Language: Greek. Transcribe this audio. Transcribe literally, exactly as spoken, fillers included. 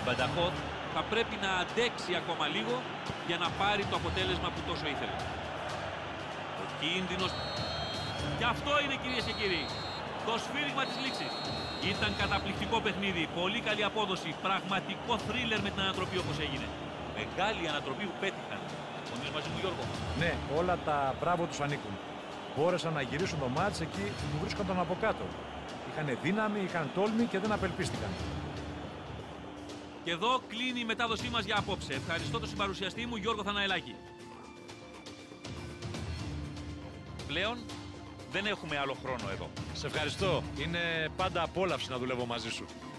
Μπανταχόφ θα πρέπει να αντέξει ακόμα λίγο για να πάρει το αποτέλεσμα που τόσο ήθελε. Ο κίνδυνος. Και αυτό είναι, κυρίες και κύριοι, το σφύριγμα της λήξης. Ήταν καταπληκτικό παιχνίδι, πολύ καλή απόδοση, πραγματικό θρίλερ με την ανατροπή όπως έγινε. Μεγάλη ανατροπή που πέτυχαν. Συμφωνείς μαζί μου, Γιώργο? Ναι, όλα τα μπράβο τους ανήκουν. Μπόρεσαν να γυρίσουν το μάτς εκεί που βρίσκονταν από κάτω. Είχαν δύναμη, είχαν τόλμη και δεν απελπίστηκαν. Και εδώ κλείνει η μετάδοσή μας για απόψε. Ευχαριστώ τον συμπαρουσιαστή μου, Γιώργο Θαναελάκη. Πλέον δεν έχουμε άλλο χρόνο εδώ. Σε ευχαριστώ. Είναι πάντα απόλαυση να δουλεύω μαζί σου.